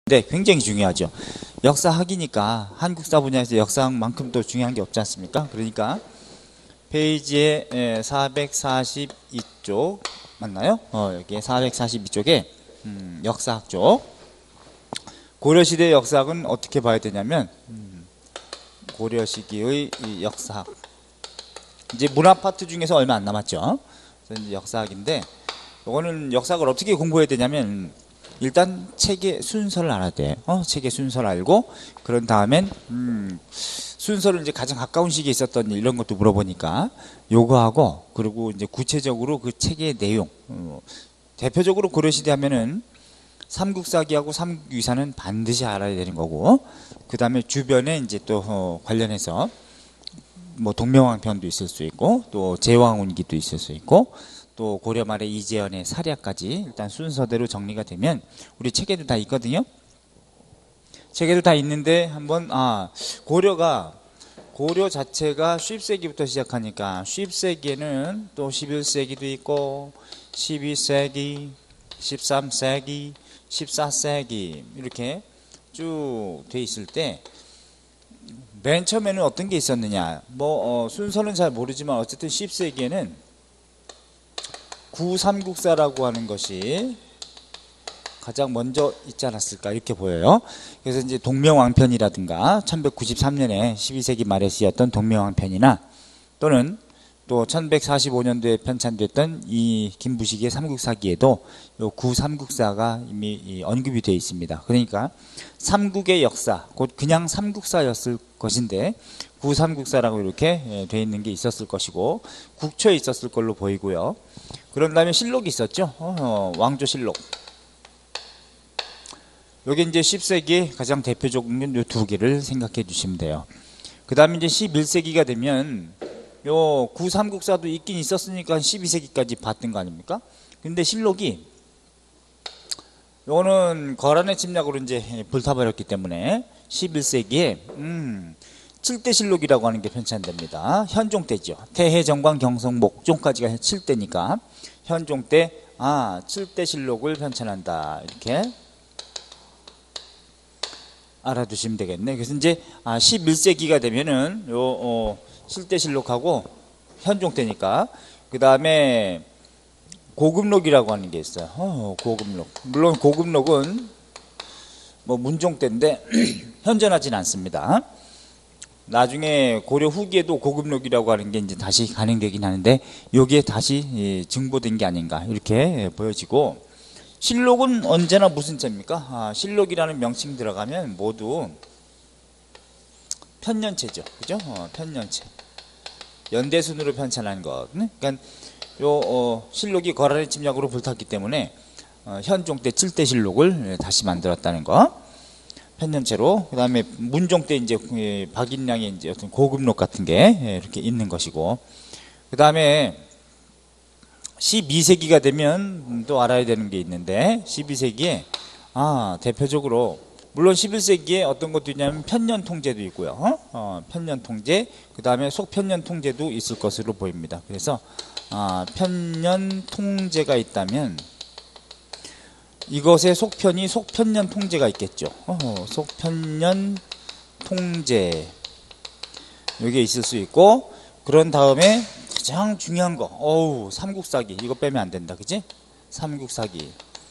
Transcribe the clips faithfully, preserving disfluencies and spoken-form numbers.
네, 굉장히 중요하죠. 역사학이니까 한국사 분야에서 역사학만큼 또 중요한 게 없지 않습니까? 그러니까 페이지에 사백사십이 쪽 맞나요? 어, 여기 사백사십이 쪽에 음, 역사학 쪽 고려시대 역사학은 어떻게 봐야 되냐면 음, 고려 시기의 이 역사학 이제 문화 파트 중에서 얼마 안 남았죠. 그래서 이제 역사학인데 이거는 역사학을 어떻게 공부해야 되냐면 일단 책의 순서를 알아야 돼. 어, 책의 순서를 알고 그런 다음엔 음, 순서를 이제 가장 가까운 시기에 있었던 일, 이런 것도 물어보니까 요거하고 그리고 이제 구체적으로 그 책의 내용. 어, 대표적으로 고려시대 하면은 삼국사기하고 삼국유사는 반드시 알아야 되는 거고 그 다음에 주변에 이제 또 어, 관련해서 뭐 동명왕편도 있을 수 있고 또 제왕운기도 있을 수 있고 또 고려 말의 이재현의 사략까지 일단 순서대로 정리가 되면 우리 책에도 다 있거든요. 책에도 다 있는데 한번 아 고려가 고려 자체가 십 세기부터 시작하니까 십 세기에는 또 십일 세기도 있고 십이 세기, 십삼 세기, 십사 세기 이렇게 쭉 돼 있을 때 맨 처음에는 어떤 게 있었느냐 뭐 어, 순서는 잘 모르지만 어쨌든 십 세기에는 구삼국사라고 하는 것이 가장 먼저 있지 않았을까 이렇게 보여요. 그래서 이제 동명왕편이라든가 천백구십삼 년에 십이 세기 말에 쓰였던 동명왕편이나 또는 또 천백사십오 년도에 편찬됐던 이 김부식의 삼국사기에도 요 구삼국사가 이미 언급이 되어 있습니다. 그러니까 삼국의 역사, 곧 그냥 삼국사였을 것인데 구삼국사라고 이렇게 되어 있는 게 있었을 것이고 국초에 있었을 걸로 보이고요. 그런 다음에 실록이 있었죠. 어, 왕조실록. 여기 이제 십 세기 가장 대표적인 요 두 개를 생각해 주시면 돼요. 그 다음에 이제 십일 세기가 되면 요 구삼국사도 있긴 있었으니까 십이 세기까지 봤던 거 아닙니까? 근데 실록이 요거는 거란의 침략으로 이제 불타버렸기 때문에 십일 세기에 음, 칠 대 실록이라고 하는 게 편찬됩니다. 현종 때죠. 태해, 정관, 경성, 목종까지가 칠 대니까 현종 때 아, 칠 대 실록을 편찬한다. 이렇게 알아두시면 되겠네. 그래서 이제 아, 십일 세기가 되면은 요 어, 칠 대 실록하고 현종 때니까 그 다음에 고금록이라고 하는 게 있어요. 어, 고금록. 물론 고금록은 뭐 문종 때인데 현존하진 않습니다. 나중에 고려 후기에도 고금록이라고 하는 게 이제 다시 간행되긴 하는데 여기에 다시 증보된 게 아닌가 이렇게 보여지고 실록은 언제나 무슨 책입니까? 아, 실록이라는 명칭 들어가면 모두 편년체죠. 그죠? 어, 편년체. 연대순으로 편찬한 것. 그러니까 요 어, 실록이 거란의 침략으로 불탔기 때문에 어, 현종 때 칠 대 실록을 다시 만들었다는 거. 편년체로. 그 다음에 문종 때 이제 박인량의 이제 어떤 고금록 같은 게 이렇게 있는 것이고. 그 다음에 십이 세기가 되면 또 알아야 되는 게 있는데 십이 세기에 아 대표적으로 물론 십일 세기에 어떤 것도 있냐면 편년 통제도 있고요. 어? 어, 편년 통제 그 다음에 속편년 통제도 있을 것으로 보입니다. 그래서 아, 편년 통제가 있다면 이것의 속편이 속편년 통제가 있겠죠. 어, 속편년 통제 이게 있을 수 있고 그런 다음에 가장 중요한 거 어우 삼국사기 이거 빼면 안 된다. 그지? 삼국사기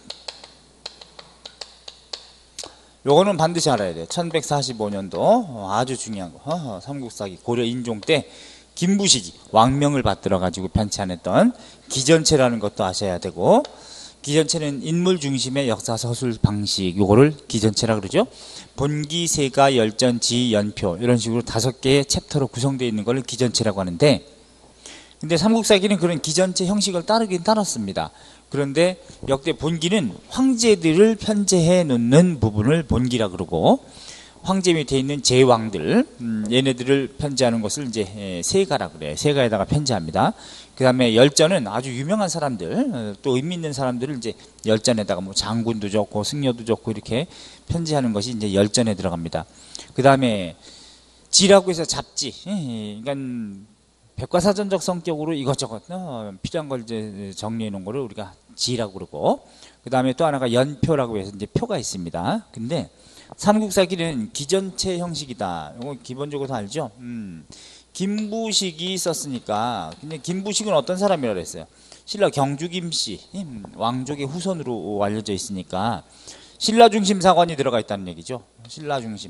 요거는 반드시 알아야 돼. 천백사십오 년도 아주 중요한 거 어, 삼국사기 고려 인종 때 김부식이 왕명을 받들어 가지고 편찬했던 기전체라는 것도 아셔야 되고 기전체는 인물 중심의 역사 서술 방식 요거를 기전체라 그러죠. 본기, 세가, 열전, 지, 연표 이런 식으로 다섯 개의 챕터로 구성되어 있는 걸 기전체라고 하는데 근데 삼국사기는 그런 기전체 형식을 따르긴 따랐습니다. 그런데 역대 본기는 황제들을 편제해 놓는 부분을 본기라 그러고 황제 밑에 있는 제왕들 음, 얘네들을 편제하는 것을 이제 세가라 그래요. 세가에다가 편제합니다. 그 다음에 열전은 아주 유명한 사람들 또 의미 있는 사람들을 이제 열전에다가 뭐 장군도 좋고 승려도 좋고 이렇게 편제하는 것이 이제 열전에 들어갑니다. 그 다음에 지라고 해서 잡지 그러니까 백과사전적 성격으로 이것저것 어, 필요한 걸 이제 정리해 놓은 거를 우리가 지라고 그러고, 그 다음에 또 하나가 연표라고 해서 이제 표가 있습니다. 근데 삼국사기는 기전체 형식이다. 이거 기본적으로 다 알죠? 음, 김부식이 썼으니까. 근데 김부식은 어떤 사람이라고 그랬어요? 신라 경주 김씨, 음, 왕족의 후손으로 알려져 있으니까 신라 중심 사관이 들어가 있다는 얘기죠. 신라 중심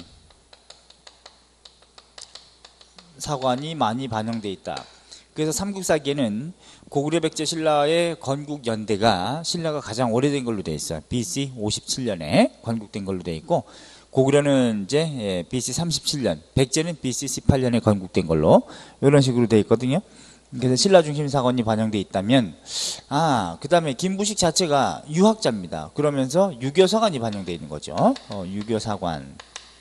사관이 많이 반영돼 있다. 그래서 삼국사기에는 고구려 백제 신라의 건국 연대가 신라가 가장 오래된 걸로 되어 있어요. 비씨 오십칠 년에 건국된 걸로 되어 있고, 고구려는 이제 비씨 삼십칠 년, 백제는 비씨 십팔 년에 건국된 걸로 이런 식으로 되어 있거든요. 그래서 신라 중심 사관이 반영돼 있다면, 아, 그 다음에 김부식 자체가 유학자입니다. 그러면서 유교 사관이 반영돼 있는 거죠. 어, 유교 사관.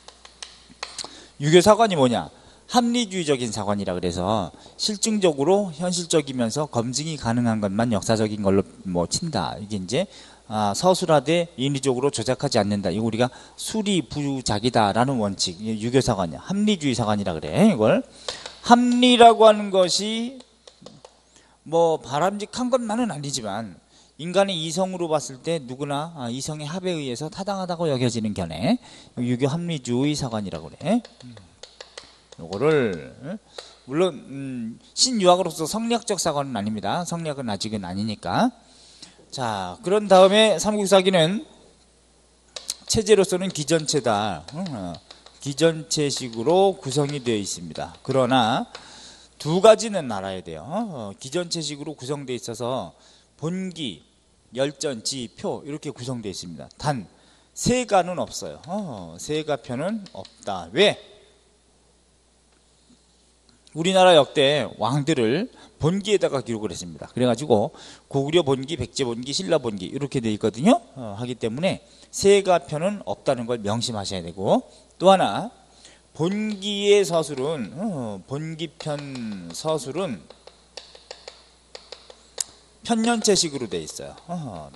유교 사관이 뭐냐? 합리주의적인 사관이라 그래서 실증적으로 현실적이면서 검증이 가능한 것만 역사적인 걸로 뭐 친다. 이게 이제 아, 서술하되 인위적으로 조작하지 않는다. 이거 우리가 수리부작이다라는 원칙. 유교 사관이야. 합리주의 사관이라 그래. 이걸 합리라고 하는 것이 뭐 바람직한 것만은 아니지만 인간의 이성으로 봤을 때 누구나 아, 이성의 합에 의해서 타당하다고 여겨지는 견해. 유교 합리주의 사관이라고 그래. 요거를 물론 음, 신유학으로서 성리학적 사관은 아닙니다. 성리학은 아직은 아니니까. 자, 그런 다음에 삼국사기는 체제로서는 기전체다. 어, 기전체식으로 구성이 되어 있습니다. 그러나 두 가지는 알아야 돼요. 어, 기전체식으로 구성되어 있어서 본기, 열전, 지, 표 이렇게 구성되어 있습니다. 단 세가는 없어요. 어, 세가표는 없다. 왜? 우리나라 역대 왕들을 본기에다가 기록을 했습니다. 그래가지고 고구려 본기, 백제 본기, 신라 본기 이렇게 되어 있거든요. 어, 하기 때문에 세가표는 없다는 걸 명심하셔야 되고, 또 하나 본기의 서술은 어, 본기편 서술은 편년체식으로 되어 있어요. 어,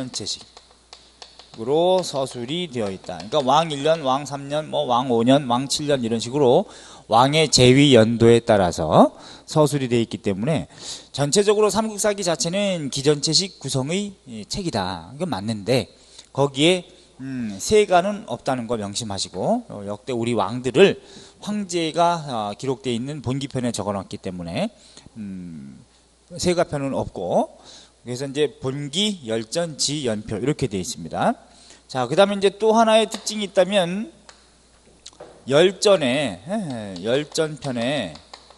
편년체식으로 서술이 되어 있다. 그러니까 왕 일 년, 왕 삼 년, 뭐 왕 오 년, 왕 칠 년 이런 식으로 왕의 재위 연도에 따라서 서술이 되어 있기 때문에 전체적으로 삼국사기 자체는 기전체식 구성의 책이다. 이건 맞는데 거기에 음, 세가는 없다는 거 명심하시고, 어, 역대 우리 왕들을 황제가 어, 기록되어 있는 본기편에 적어놨기 때문에 음, 세가편은 없고, 그래서 이제 본기, 열전, 지, 연표 이렇게 되어 있습니다. 자, 그 다음에 이제 또 하나의 특징이 있다면 열전에 열전편에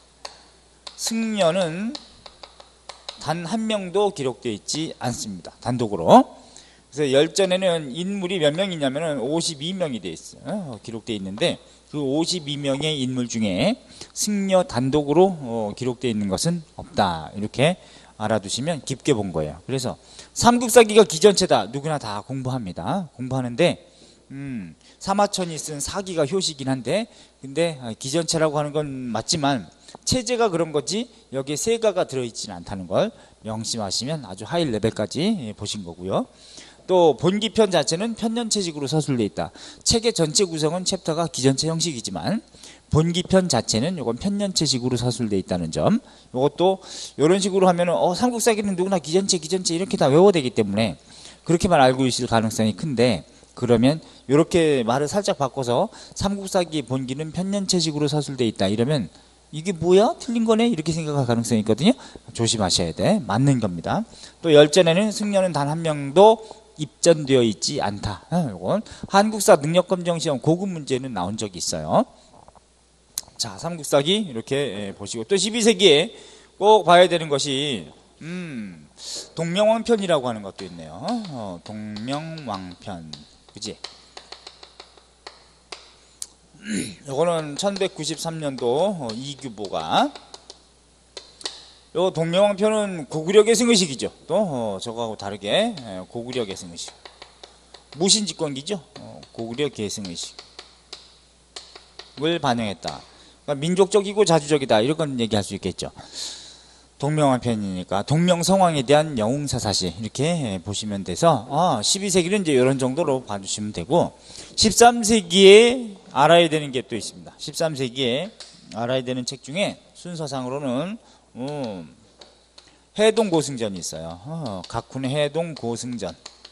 승려는 단 한 명도 기록되어 있지 않습니다. 단독으로. 그래서 열전에는 인물이 몇 명이냐면 오십이 명이 되어 있어요. 기록되어 있는데 그 오십이 명의 인물 중에 승려 단독으로 기록되어 있는 것은 없다. 이렇게 알아두시면 깊게 본 거예요. 그래서 삼국사기가 기전체다. 누구나 다 공부합니다. 공부하는데 음, 사마천이 쓴 사기가 효시긴 한데, 근데 기전체라고 하는 건 맞지만 체제가 그런 거지 여기에 세가가 들어있지는 않다는 걸 명심하시면 아주 하이 레벨까지 보신 거고요. 또 본기편 자체는 편년체식으로 서술되어 있다. 책의 전체 구성은 챕터가 기전체 형식이지만 본기편 자체는 이건 편년체식으로 서술되어 있다는 점. 이것도 이런 식으로 하면은 어, 삼국사기는 누구나 기전체 기전체 이렇게 다 외워야 되기 때문에 그렇게만 알고 있을 가능성이 큰데, 그러면 이렇게 말을 살짝 바꿔서 삼국사기 본기는 편년체식으로 서술되어 있다 이러면 이게 뭐야? 틀린 거네? 이렇게 생각할 가능성이 있거든요. 조심하셔야 돼. 맞는 겁니다. 또 열전에는 승려는 단 한 명도 입전되어 있지 않다. 이건 한국사 능력검정시험 고급 문제는 나온 적이 있어요. 자, 삼국사기 이렇게 보시고, 또 십이 세기에 꼭 봐야 되는 것이 음, 동명왕편이라고 하는 것도 있네요. 어, 동명왕편, 그지? 이거는 천백구십삼 년도 이규보가, 요 동명왕편은 고구려 계승의식이죠. 또 어, 저거하고 다르게 고구려 계승의식, 무신집권기죠. 어, 고구려 계승의식을 반영했다. 그러니까 민족적이고 자주적이다 이런 건 얘기할 수 있겠죠. 동명왕편이니까 동명성왕에 대한 영웅사사시 이렇게 보시면 돼서 아, 십이 세기는 이제 이런 정도로 봐주시면 되고, 십삼 세기에 알아야 되는 게 또 있습니다. 십삼 세기에 알아야 되는 책 중에 순서상으로는 음, 해동 고승전이 있어요. 어, 각훈 해동 고승전.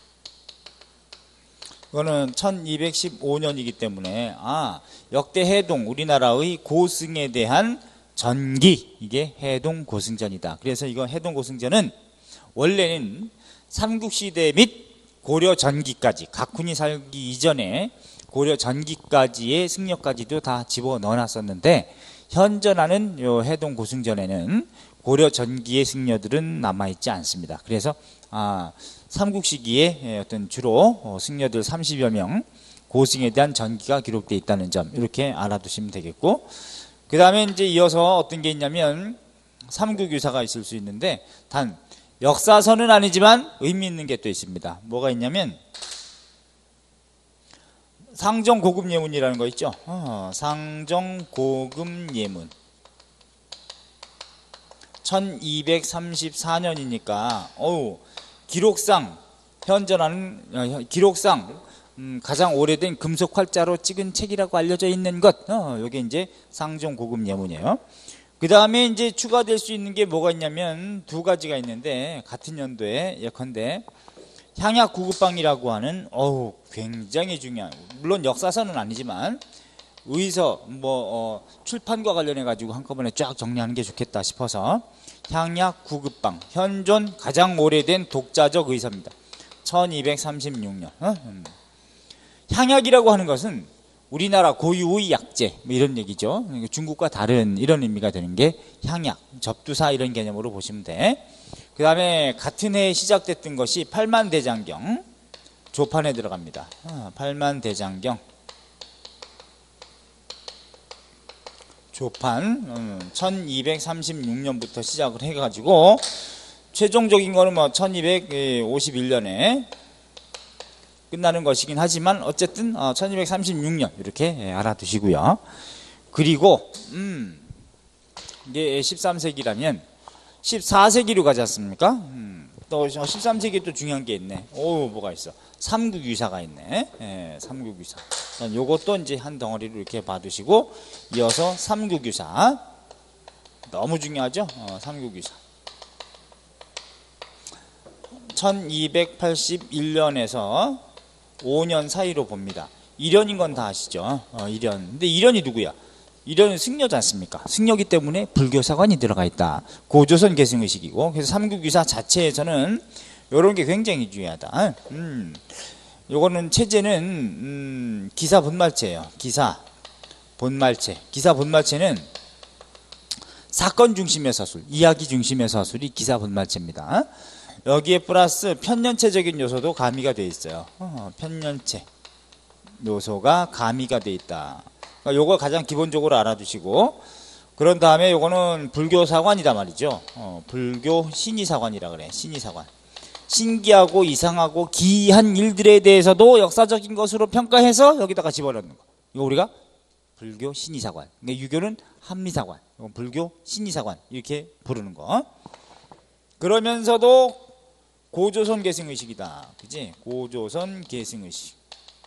이거는 천이백십오 년이기 때문에 아 역대 해동 우리나라의 고승에 대한 전기 이게 해동 고승전이다. 그래서 이거 해동 고승전은 원래는 삼국시대 및 고려 전기까지 각훈이 살기 이전에 고려 전기까지의 승려까지도 다 집어넣어 놨었는데 현존하는 요 해동 고승전에는 고려 전기의 승려들은 남아있지 않습니다. 그래서 아, 삼국 시기에 어떤 주로 승려들 삼십여 명 고승에 대한 전기가 기록되어 있다는 점 이렇게 알아두시면 되겠고, 그 다음에 이제 이어서 어떤 게 있냐면 삼국유사가 있을 수 있는데 단 역사서는 아니지만 의미 있는 게 또 있습니다. 뭐가 있냐면 상정고급예문이라는 거 있죠. 어, 상정고급예문 천이백삼십사 년이니까 어우 기록상 현존하는 기록상 음, 가장 오래된 금속 활자로 찍은 책이라고 알려져 있는 것. 어, 이게 이제 상정고급예문이에요. 그 다음에 이제 추가될 수 있는 게 뭐가 있냐면 두 가지가 있는데 같은 연도에 예컨대 향약 구급방이라고 하는 어우 굉장히 중요한, 물론 역사서는 아니지만 의서 뭐 어, 출판과 관련해 가지고 한꺼번에 쫙 정리하는 게 좋겠다 싶어서 향약 구급방 현존 가장 오래된 독자적 의서입니다. 천이백삼십육 년. 어? 음. 향약이라고 하는 것은 우리나라 고유의 약재 뭐 이런 얘기죠. 중국과 다른 이런 의미가 되는 게 향약, 접두사 이런 개념으로 보시면 돼. 그 다음에 같은 해에 시작됐던 것이 팔만대장경 조판에 들어갑니다. 어, 팔만대장경 조판 음, 천이백삼십육 년부터 시작을 해가지고 최종적인 거는 뭐 천이백오십일 년에 끝나는 것이긴 하지만 어쨌든 어, 천이백삼십육 년 이렇게 예, 알아두시고요. 그리고 음, 이게 십삼 세기라면 십사 세기로 가지 않습니까? 음, 또 십삼 세기에 또 중요한 게 있네. 오, 뭐가 있어? 삼국유사가 있네. 예, 삼국유사. 요것도 이제 한 덩어리로 이렇게 봐두시고 이어서 삼국유사. 너무 중요하죠? 어, 삼국유사. 천이백팔십일 년에서 오 년 사이로 봅니다. 일연인 건 다 아시죠? 어, 일연. 근데 일연이 누구야? 일연은 승려지 않습니까? 승려기 때문에 불교사관이 들어가 있다. 고조선 계승의식이고, 그래서 삼국유사 자체에서는 이런 게 굉장히 중요하다. 음, 요거는 체제는 음, 기사 본말체예요. 기사 본말체. 기사 본말체는 사건 중심의 서술, 이야기 중심의 서술이 기사 본말체입니다. 여기에 플러스 편년체적인 요소도 가미가 되어 있어요. 어, 편년체 요소가 가미가 되어 있다. 그러니까 요거 가장 기본적으로 알아두시고, 그런 다음에 요거는 불교 사관이다 말이죠. 어, 불교 신의사관이라 그래. 신의사관. 신기하고 이상하고 기이한 일들에 대해서도 역사적인 것으로 평가해서 여기다가 집어넣는 거. 이거 우리가 불교 신의사관. 그러니까 유교는 한미사관, 이건 불교 신의사관 이렇게 부르는 거. 그러면서도 고조선 계승의식이다. 그지? 고조선 계승의식.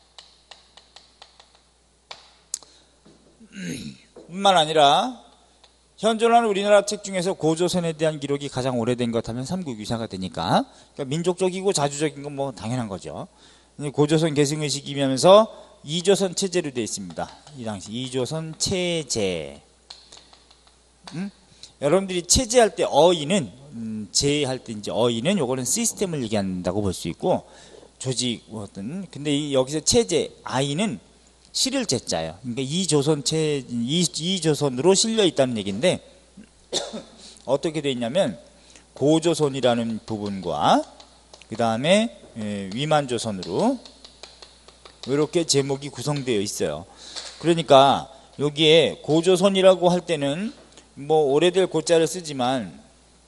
뿐만 아니라 현존하는 우리나라 책 중에서 고조선에 대한 기록이 가장 오래된 것 하면 삼국유사가 되니까, 그러니까 민족적이고 자주적인 건 뭐 당연한 거죠. 고조선 계승의식이면서 이조선 체제로 되어 있습니다. 이 당시 이조선 체제. 음? 여러분들이 체제할 때 어이는 음, 제할 때 이제 어이는 요거는 시스템을 얘기한다고 볼 수 있고, 조직 어떤, 근데 이 여기서 체제 아이는 실을 제자예요. 그러니까 이조선 체 이, 이조선으로 실려 있다는 얘기인데 어떻게 돼 있냐면 고조선이라는 부분과 그 다음에 위만조선으로 이렇게 제목이 구성되어 있어요. 그러니까 여기에 고조선이라고 할 때는 뭐 오래될 고자를 쓰지만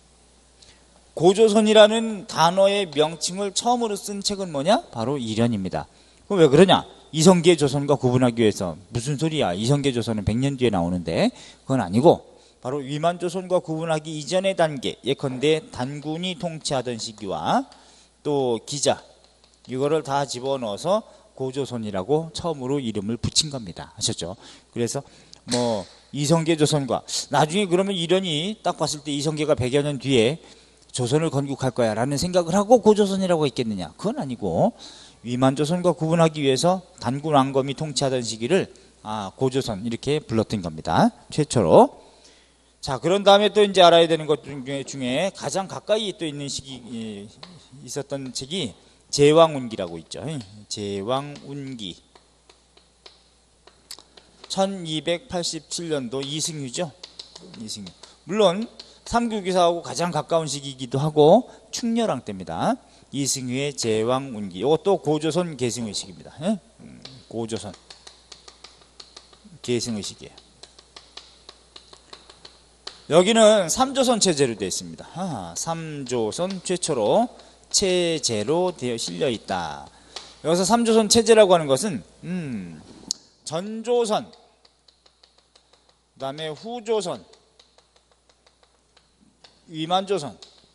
고조선이라는 단어의 명칭을 처음으로 쓴 책은 뭐냐? 바로 이련입니다. 그럼 왜 그러냐? 이성계 조선과 구분하기 위해서. 무슨 소리야? 이성계 조선은 백 년 뒤에 나오는데 그건 아니고 바로 위만조선과 구분하기 이전의 단계, 예컨대 단군이 통치하던 시기와 또 기자, 이거를 다 집어넣어서 고조선이라고 처음으로 이름을 붙인 겁니다. 아셨죠? 그래서 뭐 이성계 조선과 나중에 그러면 이련이 딱 봤을 때 이성계가 백여 년 뒤에 조선을 건국할 거야 라는 생각을 하고 고조선이라고 했겠느냐? 그건 아니고 위만조선과 구분하기 위해서 단군 왕검이 통치하던 시기를 아, 고조선 이렇게 불렀던 겁니다. 최초로. 자, 그런 다음에 또 이제 알아야 되는 것 중에, 중에 가장 가까이 또 있는 시기 있었던 책이 제왕운기라고 있죠. 제왕운기. 천이백팔십칠 년도 이승유죠. 이승유. 물론 삼국유사하고 가장 가까운 시기이기도 하고 충렬왕 때입니다. 이승유의 제왕운기. 이것도 고조선 계승의식입니다. 고조선 계승의식이에요. 여기는 삼조선 체제로 되어 있습니다. 아, 삼조선 최초로 체제로 되어 실려 있다. 여기서 삼조선 체제라고 하는 것은 음, 전조선, 그 다음에 후조선, 위만조선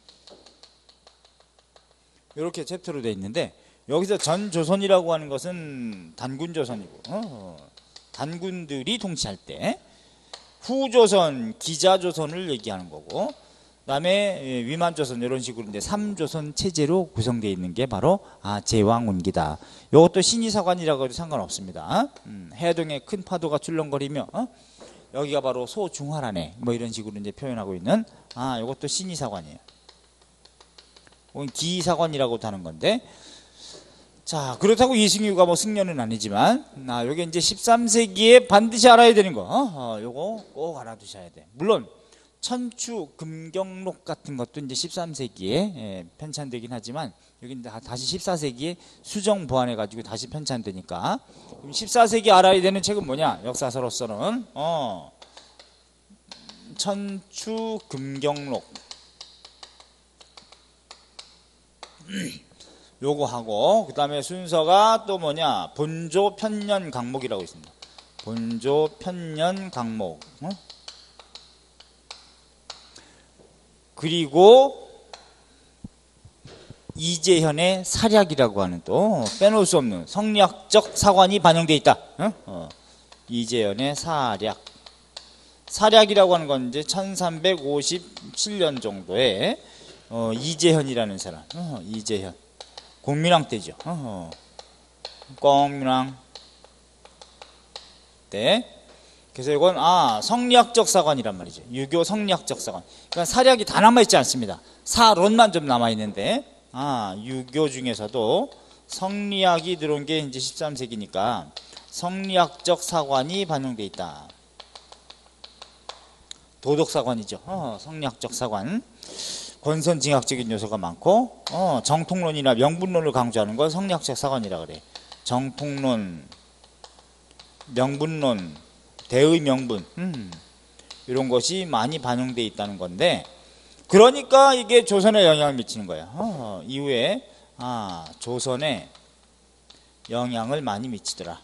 이렇게 챕터로 되어 있는데 여기서 전조선이라고 하는 것은 단군조선이고 어, 단군들이 통치할 때, 후조선, 기자조선을 얘기하는 거고, 그 다음에 위만조선 이런 식으로 이제 삼조선 체제로 구성되어 있는 게 바로 아, 제왕운기다. 이것도 신의사관이라고 해도 상관없습니다. 음, 해동에 큰 파도가 출렁거리며 어? 여기가 바로 소중화라네 뭐 이런 식으로 이제 표현하고 있는 아, 이것도 신의사관이에요. 혹은 기사관이라고도 하는 건데, 자, 그렇다고 이승유가 뭐 승려는 아니지만, 아, 요게 이제 십삼 세기에 반드시 알아야 되는 거, 어, 요거 꼭 알아두셔야 돼. 물론, 천추, 금경록 같은 것도 이제 십삼 세기에 예, 편찬되긴 하지만, 여기 다시 십사 세기에 수정 보완해가지고 다시 편찬되니까, 그럼 십사 세기 알아야 되는 책은 뭐냐? 역사서로서는, 어, 천추, 금경록. 요거 하고, 그 다음에 순서가 또 뭐냐? 본조 편년 강목이라고 있습니다. 본조 편년 강목. 어? 그리고 이재현의 사략이라고 하는 또 빼놓을 수 없는 성리학적 사관이 반영되어 있다. 어? 어. 이재현의 사략. 사략이라고 하는 건 이제 천삼백오십칠 년 정도에 어, 이재현이라는 사람. 어, 이재현. 공민왕 때죠. 어허. 공민왕 때. 그래서 이건 아, 성리학적 사관이란 말이죠. 유교 성리학적 사관. 그러니까 사략이 다 남아있지 않습니다. 사론만 좀 남아있는데, 아, 유교 중에서도 성리학이 들어온 게 이제 십삼 세기니까 성리학적 사관이 반영되어 있다. 도덕사관이죠. 어, 성리학적 사관. 권선징악적인 요소가 많고, 어, 정통론이나 명분론을 강조하는 건 성리학적 사관이라 그래. 정통론, 명분론, 대의 명분, 음, 이런 것이 많이 반영되어 있다는 건데, 그러니까 이게 조선에 영향을 미치는 거야. 어, 이후에 아, 조선에 영향을 많이 미치더라.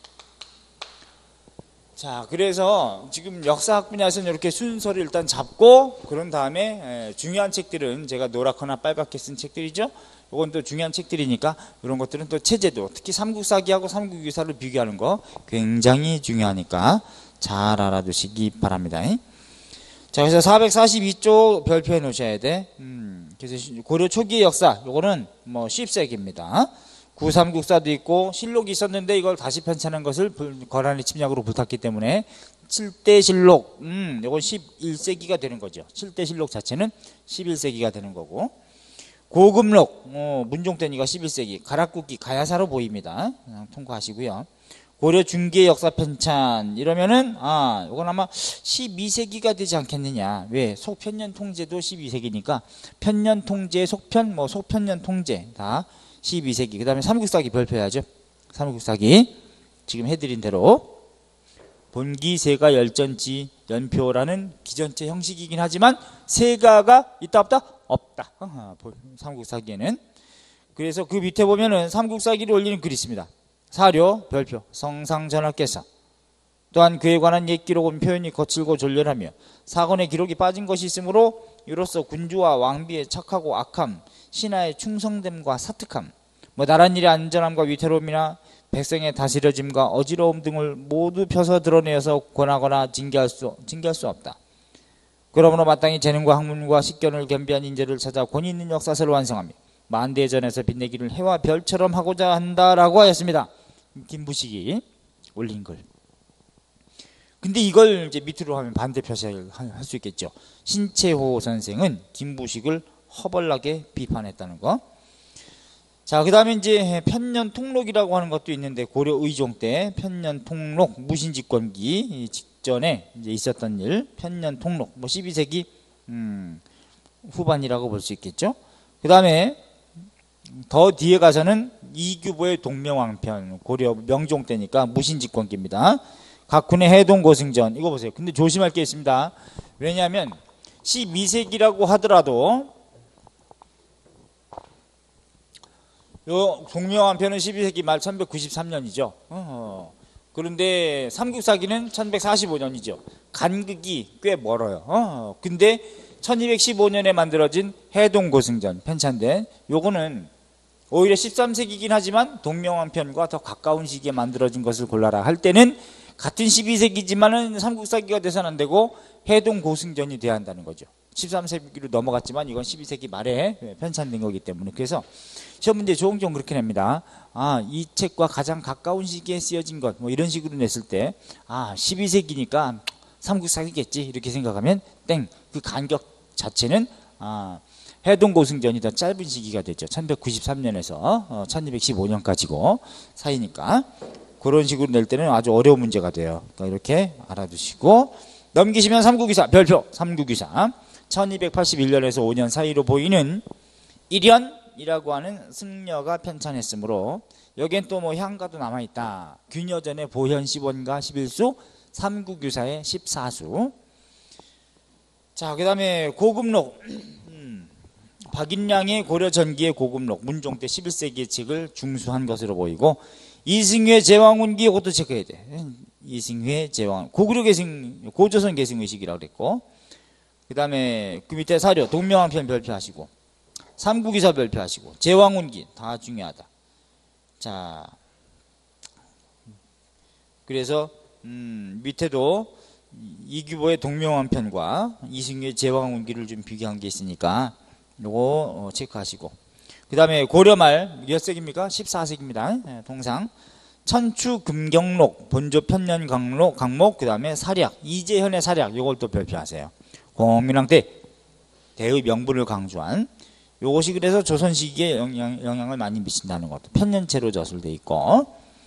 자, 그래서 지금 역사학 분야에서는 이렇게 순서를 일단 잡고, 그런 다음에 중요한 책들은 제가 노랗거나 빨갛게 쓴 책들이죠. 이건 또 중요한 책들이니까 이런 것들은 또 체제도, 특히 삼국사기하고 삼국유사를 비교하는 거 굉장히 중요하니까 잘 알아두시기 바랍니다. 자, 그래서 사백사십이 쪽 별표해 놓으셔야 돼. 음, 그래서 고려 초기의 역사, 요거는 뭐 십 세기입니다. 구삼국사도 있고 실록이 있었는데 이걸 다시 편찬한 것을 거란의 침략으로 불탔기 때문에 칠 대 실록, 음, 이건 십일 세기가 되는 거죠. 칠 대 실록 자체는 십일 세기가 되는 거고, 고금록, 어, 문종 때니까 십일 세기, 가락국기, 가야사로 보입니다. 그냥 통과하시고요. 고려 중기의 역사 편찬 이러면은 아, 이건 아마 십이 세기가 되지 않겠느냐. 왜? 속편년 통제도 십이 세기니까 편년 통제, 속편, 뭐 속편년 통제 다 십이 세기. 그 다음에 삼국사기 별표해야죠. 삼국사기 지금 해드린 대로 본기, 세가, 열전지, 연표라는 기전체 형식이긴 하지만 세가가 있다 없다? 없다. 어허, 삼국사기에는. 그래서 그 밑에 보면은 삼국사기를 올리는 글이 있습니다. 사료, 별표, 성상전하께서 또한 그에 관한 옛 기록은 표현이 거칠고 졸렬하며 사건의 기록이 빠진 것이 있으므로 이로써 군주와 왕비의 착하고 악함, 신하의 충성됨과 사특함, 뭐 나란 일의 안전함과 위태로움이나 백성의 다스려짐과 어지러움 등을 모두 펴서 드러내어서 권하거나 징계할 수, 징계할 수 없다. 그러므로 마땅히 재능과 학문과 식견을 겸비한 인재를 찾아 권위 있는 역사서를 완성하며 만대전에서 빛내기를 해와 별처럼 하고자 한다라고 하였습니다. 김부식이 올린 글. 근데 이걸 이제 밑으로 하면 반대 표시를 할 수 있겠죠. 신채호 선생은 김부식을 허벌나게 비판했다는 거. 자, 그 다음에 이제 편년통록이라고 하는 것도 있는데, 고려 의종 때 편년통록, 무신집권기 직전에 이제 있었던 일, 편년통록, 뭐 십이 세기 음, 후반이라고 볼 수 있겠죠. 그 다음에 더 뒤에 가서는 이규보의 동명왕편, 고려 명종 때니까 무신집권기입니다. 각훈의 해동고승전, 이거 보세요. 근데 조심할 게 있습니다. 왜냐하면 십이 세기라고 하더라도 요 동명왕편은 십이 세기 말 천백구십삼 년이죠. 어. 그런데 삼국사기는 천백사십오 년이죠. 간극이 꽤 멀어요. 어. 근데 천이백십오 년에 만들어진 해동고승전 편찬된 요거는 오히려 십삼 세기이긴 하지만 동명왕편과 더 가까운 시기에 만들어진 것을 골라라 할 때는 같은 십이 세기지만은 삼국사기가 돼서는 안 되고 해동고승전이 돼야 한다는 거죠. 십삼 세기로 넘어갔지만 이건 십이 세기 말에 편찬된 거기 때문에. 그래서 시험 문제 종종 그렇게 냅니다. 아, 이 책과 가장 가까운 시기에 쓰여진 것, 뭐 이런 식으로 냈을 때, 아, 십이 세기니까 삼국사기겠지 이렇게 생각하면 땡. 그 간격 자체는 아, 해동고승전이 더 짧은 시기가 됐죠. 천백구십삼 년에서 어, 천이백십오 년까지고 사이니까. 그런 식으로 낼 때는 아주 어려운 문제가 돼요. 그러니까 이렇게 알아두시고 넘기시면 삼국유사 별표. 삼국유사 천이백팔십일 년에서 오 년 사이로 보이는 일현이라고 하는 승려가 편찬했으므로 여기엔 또 뭐 향가도 남아있다. 균여전의 보현 십원가 십일수, 삼국유사의 십사수. 자, 그 다음에 고금록. 음, 박인량의 고려전기의 고금록, 문종 때 십일 세기의 책을 중수한 것으로 보이고, 이승회 제왕운기, 이것도 체크해야 돼. 이승회 제왕, 고구려 계승, 고조선 계승의식이라고 그랬고, 그 다음에 그 밑에 사료, 동명왕편 별표하시고, 삼국유사 별표하시고, 제왕운기 다 중요하다. 자, 그래서 음, 밑에도 이규보의 동명왕편과 이승회의 제왕운기를 좀 비교한 게 있으니까 요거 체크하시고, 그 다음에 고려말 몇 세기입니까? 십사 세기입니다. 동상 천추 금경록, 본조 편년 강록, 강목, 그 다음에 사략, 이재현의 사략, 요걸 또 별표하세요. 공민왕 때 대의 명분을 강조한 요것이 그래서 조선 시기에 영향, 영향을 많이 미친다는 것도 편년체로 저술돼 있고,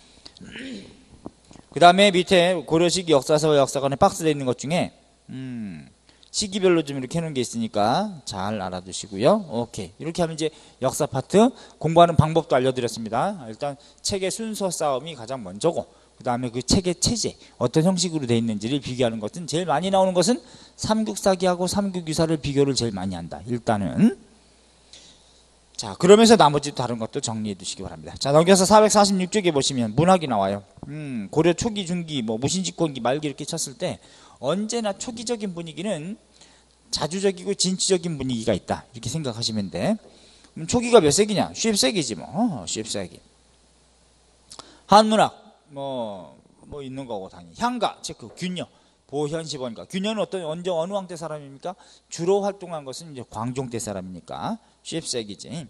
그 다음에 밑에 고려시기 역사서와 역사관에 박스되어 있는 것 중에 음, 시기별로 좀 이렇게 해놓은 게 있으니까 잘 알아두시고요. 오케이. 이렇게 하면 이제 역사 파트 공부하는 방법도 알려드렸습니다. 일단 책의 순서 싸움이 가장 먼저고, 그 다음에 그 책의 체제, 어떤 형식으로 되어 있는지를 비교하는 것은 제일 많이 나오는 것은 삼국사기하고 삼국유사를 비교를 제일 많이 한다. 일단은. 자, 그러면서 나머지 다른 것도 정리해 두시기 바랍니다. 자, 넘겨서 사백사십육 쪽에 보시면 문학이 나와요. 음, 고려 초기, 중기, 뭐 무신집권기, 말기 이렇게 쳤을 때 언제나 초기적인 분위기는 자주적이고 진취적인 분위기가 있다. 이렇게 생각하시면 돼. 그럼 초기가 몇 세기냐? 십 세기지 뭐. 어, 십 세기. 한문학 뭐, 뭐 있는 거고 당연히. 향가 체크, 균여, 보현 십원가. 균여는 어떤 언제 어느 왕 때 사람입니까? 주로 활동한 것은 이제 광종 때 사람이니까 십 세기지.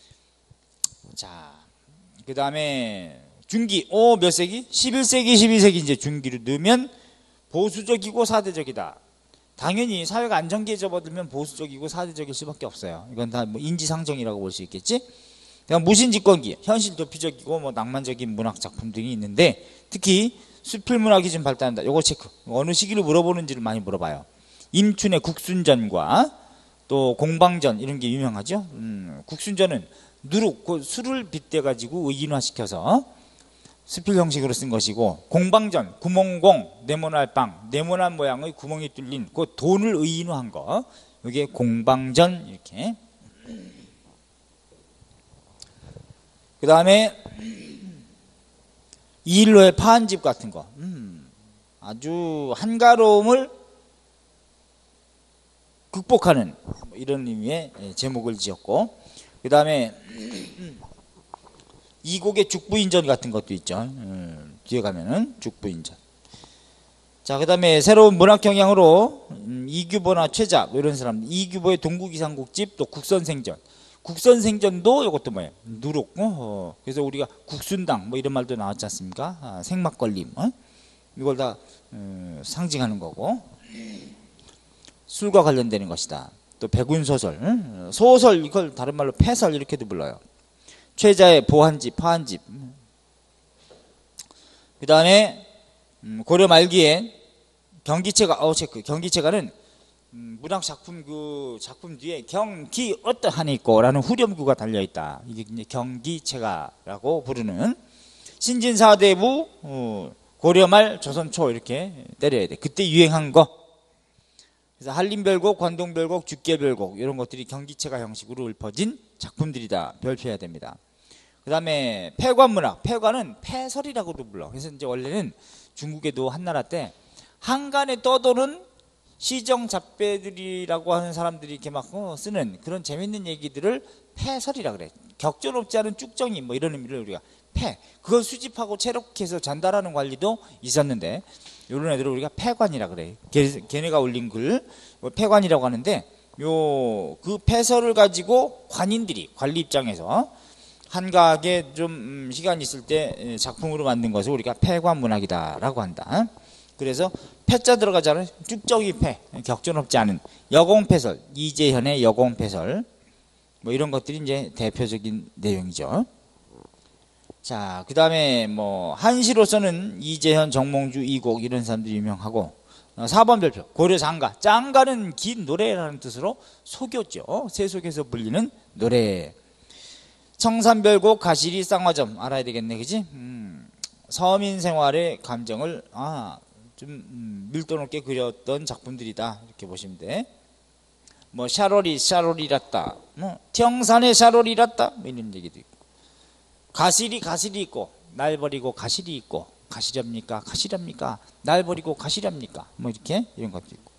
자, 그 다음에 중기. 오, 몇 세기? 십일 세기, 십이 세기 이제 중기로 넣으면 보수적이고 사대적이다. 당연히 사회가 안정기에 접어들면 보수적이고 사대적일 수밖에 없어요. 이건 다 뭐 인지상정이라고 볼 수 있겠지. 그냥 무신집권기, 현실 도피적이고 뭐 낭만적인 문학 작품 등이 있는데, 특히 수필문학이 좀 발달한다. 요거 체크. 어느 시기를 물어보는지를 많이 물어봐요. 임춘의 국순전과 또 공방전 이런 게 유명하죠. 음, 국순전은 누룩, 그 술을 빗대가지고 의인화시켜서 수필 형식으로 쓴 것이고, 공방전, 구멍공, 네모날 빵, 네모난 모양의 구멍이 뚫린 그 돈을 의인화한 거, 이게 공방전. 이렇게. 그 다음에 이일로의 파한집 같은 거, 음, 아주 한가로움을 극복하는 이런 의미의 제목을 지었고, 그 다음에 이곡의 죽부인전 같은 것도 있죠. 음, 뒤에 가면은 죽부인전. 자, 그 다음에 새로운 문학 경향으로 음, 이규보나 최자 뭐 이런 사람, 이규보의 동국이상국집, 또 국선생전. 국선생전도 이것도 뭐예요? 누룩. 어, 그래서 우리가 국순당 뭐 이런 말도 나왔지 않습니까? 아, 생막걸림. 어? 이걸 다 음, 상징하는 거고, 술과 관련되는 것이다. 또 백운소설, 음? 소설, 이걸 다른 말로 패설 이렇게도 불러요. 최자의 보한집, 파한집. 그 다음에 음, 고려 말기에 경기체가, 어 체크, 경기체가는 음, 문학 작품 그 작품 뒤에 경기 어떠하니 있고라는 후렴구가 달려 있다. 이게 이제 경기체가라고 부르는 신진사대부 어, 고려말 조선초 이렇게 때려야 돼. 그때 유행한 거. 그래서 한림별곡, 관동별곡, 죽계별곡 이런 것들이 경기체가 형식으로 읊어진 작품들이다. 별표해야 됩니다. 그 다음에 폐관문학, 폐관은 폐설이라고도 불러. 그래서 이제 원래는 중국에도 한나라 때 한간에 떠도는 시정 잡배들이라고 하는 사람들이 이렇게 막 쓰는 그런 재밌는 얘기들을 폐설이라 그래. 격전없지 않은 쭉정이 뭐 이런 의미를 우리가 폐, 그걸 수집하고 체록해서 전달하는 관리도 있었는데 이런 애들을 우리가 폐관이라 그래. 걔, 걔네가 올린 글 폐관이라고 하는데 요 그 폐설을 가지고 관인들이 관리 입장에서 한가하게 좀 음, 시간이 있을 때 작품으로 만든 것을 우리가 폐관문학이다라고 한다. 그래서 패자 들어가잖아요. 쭉정이 패, 격전없지 않은 여공패설, 이재현의 여공패설 뭐 이런 것들이 이제 대표적인 내용이죠. 자, 그 다음에 뭐 한시로서는 이재현, 정몽주, 이곡 이런 사람들이 유명하고, 어, 사 번 별표 고려 장가. 장가는 긴 노래라는 뜻으로 소교죠. 세속에서 불리는 노래. 청산별곡, 가시리, 쌍화점 알아야 되겠네, 그지? 음, 서민 생활의 감정을 아, 좀 음, 밀도 높게 그렸던 작품들이다 이렇게 보시면 돼. 뭐 샤롤이 샤롤이랐다, 뭐 청산의 샤롤이랐다 뭐 이런 얘기도 있고, 가시리 가시리 있고, 날 버리고 가시리 있고, 가시렵니까 가시렵니까, 날 버리고 가시렵니까 뭐 이렇게 이런 것도 있고.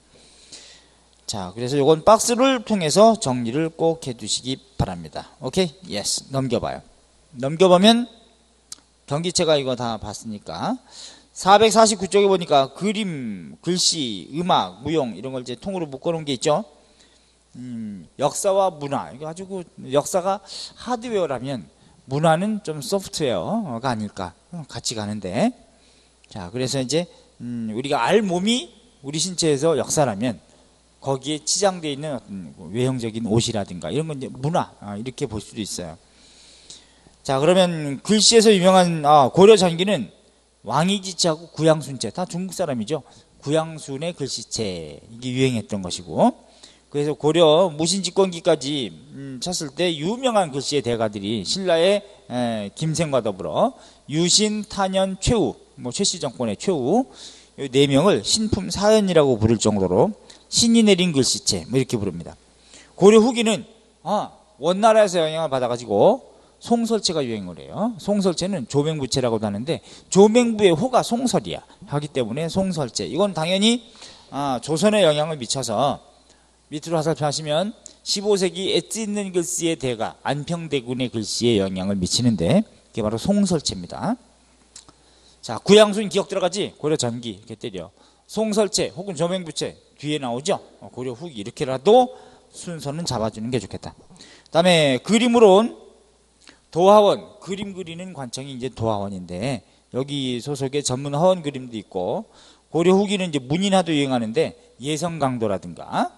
자, 그래서 요건 박스를 통해서 정리를 꼭 해두시기 바랍니다. 오케이, 예스. 넘겨봐요. 넘겨보면 경기체가 이거 다 봤으니까 사백사십구 쪽에 보니까 그림, 글씨, 음악, 무용 이런 걸 이제 통으로 묶어놓은 게 있죠. 음, 역사와 문화. 이거 아주 그 역사가 하드웨어라면 문화는 좀 소프트웨어가 아닐까 같이 가는데. 자, 그래서 이제 음, 우리가 알 몸이 우리 신체에서 역사라면 거기에 치장되어 있는 어떤 외형적인 옷이라든가 이런 건 이제 문화 아, 이렇게 볼 수도 있어요. 자, 그러면 글씨에서 유명한 아, 고려 전기는 왕이지체하고 구양순체, 다 중국 사람이죠. 구양순의 글씨체 이게 유행했던 것이고, 그래서 고려 무신집권기까지 음, 쳤을 때 유명한 글씨의 대가들이 신라의 에, 김생과 더불어 유신, 탄현, 최우, 뭐 최씨 정권의 최우 이 네 명을 신품 사연이라고 부를 정도로 신이 내린 글씨체 뭐 이렇게 부릅니다. 고려 후기는 아, 원나라에서 영향을 받아가지고 송설체가 유행을 해요. 송설체는 조맹부체라고도 하는데 조맹부의 호가 송설이야 하기 때문에 송설체. 이건 당연히 아, 조선에 영향을 미쳐서 밑으로 화살표 하시면 십오 세기 엣지 있는 글씨의 대가 안평대군의 글씨에 영향을 미치는데 그게 바로 송설체입니다. 자, 구양순 기억 들어가지? 고려 전기 이렇게 때려. 송설체 혹은 조맹부체 뒤에 나오죠. 고려 후기 이렇게라도 순서는 잡아주는 게 좋겠다. 그 다음에 그림으로는 도화원, 그림 그리는 관청이 이제 도화원인데 여기 소속의 전문 화원 그림도 있고, 고려 후기는 이제 문인화도 유행하는데 예성강도라든가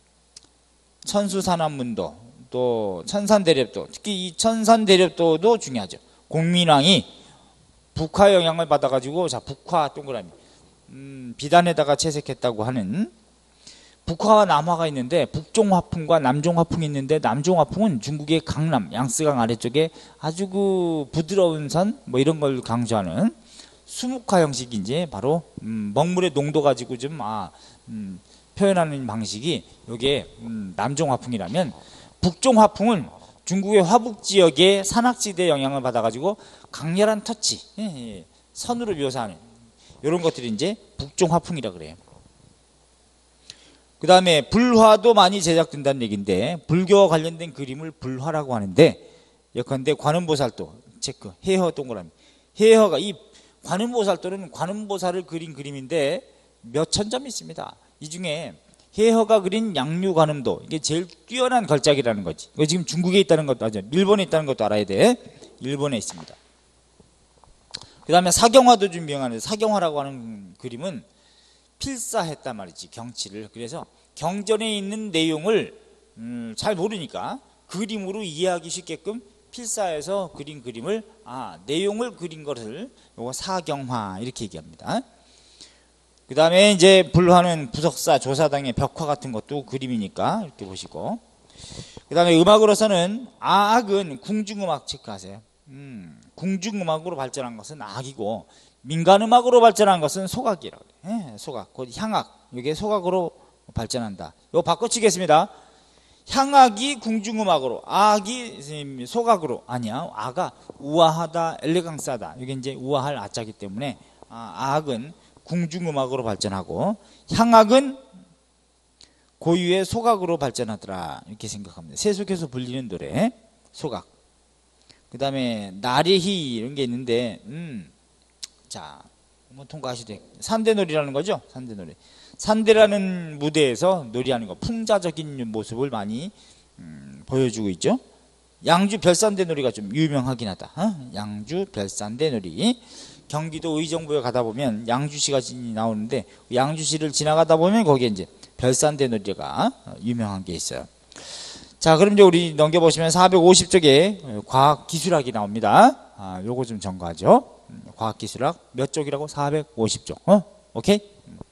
천수산암문도, 또 천산대렵도, 특히 이 천산대렵도도 중요하죠. 공민왕이 북화 영향을 받아가지고, 자, 북화 동그라미 음, 비단에다가 채색했다고 하는 북화와 남화가 있는데 북종화풍과 남종화풍이 있는데 남종화풍은 중국의 강남, 양스강 아래쪽에 아주 그 부드러운 선 뭐 이런 걸 강조하는 수묵화 형식이 이제 바로 음, 먹물의 농도 가지고 좀 아, 음, 표현하는 방식이 요게 음, 남종화풍이라면, 북종화풍은 중국의 화북 지역의 산악지대 영향을 받아가지고 강렬한 터치, 예, 예, 선으로 묘사하는 이런 것들이 이제 북종화풍이라 그래요. 그 다음에 불화도 많이 제작된다는 얘기인데 불교와 관련된 그림을 불화라고 하는데, 예컨대 관음보살도 체크. 해허 동그라미. 해허가 이 관음보살 또는 관음보살을 그린 그림인데 몇 천 점이 있습니다. 이 중에 해허가 그린 양류관음도 이게 제일 뛰어난 걸작이라는 거지. 이거 지금 중국에 있다는 것도 아죠. 일본에 있다는 것도 알아야 돼. 일본에 있습니다. 그 다음에 사경화도 좀 유명한데, 사경화라고 하는 그림은 필사했단 말이지, 경치를. 그래서 경전에 있는 내용을 음, 잘 모르니까 그림으로 이해하기 쉽게끔 필사해서 그린 그림을, 아, 내용을 그린 것을 요거 사경화 이렇게 얘기합니다. 그 다음에 이제 불화는 부석사, 조사당의 벽화 같은 것도 그림이니까 이렇게 보시고, 그 다음에 음악으로서는 악은 궁중음악 체크하세요. 음, 궁중음악으로 발전한 것은 악이고 민간음악으로 발전한 것은 소각이라고 해요. 예, 소각, 곧 향악, 이게 소각으로 발전한다. 이거 바꿔치겠습니다. 향악이 궁중음악으로, 악이 소각으로. 아니야, 악아 우아하다, 엘레강스하다. 이게 이제 우아할 아자기 때문에 아, 악은 궁중음악으로 발전하고 향악은 고유의 소각으로 발전하더라, 이렇게 생각합니다. 세속에서 불리는 노래 소각. 그 다음에 나래희 이런 게 있는데, 음, 자, 뭐 통과하시죠. 산대놀이라는 거죠. 산대놀이. 산대라는 무대에서 놀이하는 거, 풍자적인 모습을 많이 음, 보여주고 있죠. 양주 별산대놀이가 좀 유명하긴 하다. 어? 양주 별산대놀이. 경기도 의정부에 가다 보면 양주시가 나오는데, 양주시를 지나가다 보면 거기에 이제 별산대놀이가 유명한 게 있어요. 자, 그럼 이제 우리 넘겨보시면 사백오십 쪽에 과학기술학이 나옵니다. 아, 요거 좀 점검하죠. 과학기술학 몇 쪽이라고? 사백오십 쪽. 어? 오케이?